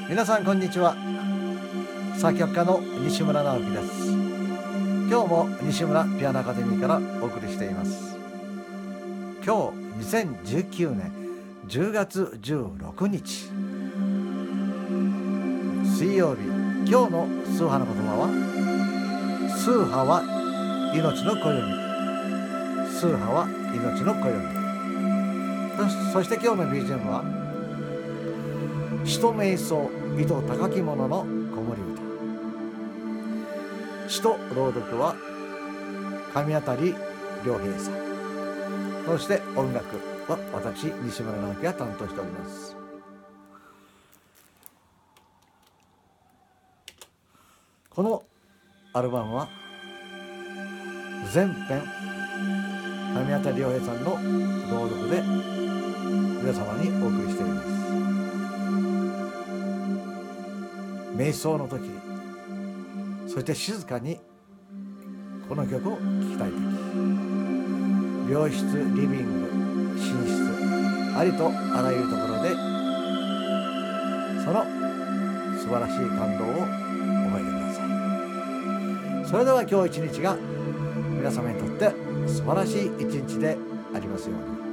皆さんこんにちは。作曲家の西村直樹です。今日も西村ピアノアカデミーからお送りしています。今日2019年10月16日水曜日。今日のスーハの言葉は、スーハは命の暦。スーハは命の暦。そして今日の BGM は詩と瞑想、伊藤高木物の子守歌。詩と朗読は上当良平さん。そして音楽は私西村直樹が担当しております。このアルバムは全編上当良平さんの朗読で皆様にお送りしています。瞑想の時、そして静かにこの曲を聴きたい時、病室、リビング、寝室、ありとあらゆるところでその素晴らしい感動を覚えてください。それでは今日一日が皆様にとって素晴らしい一日でありますように。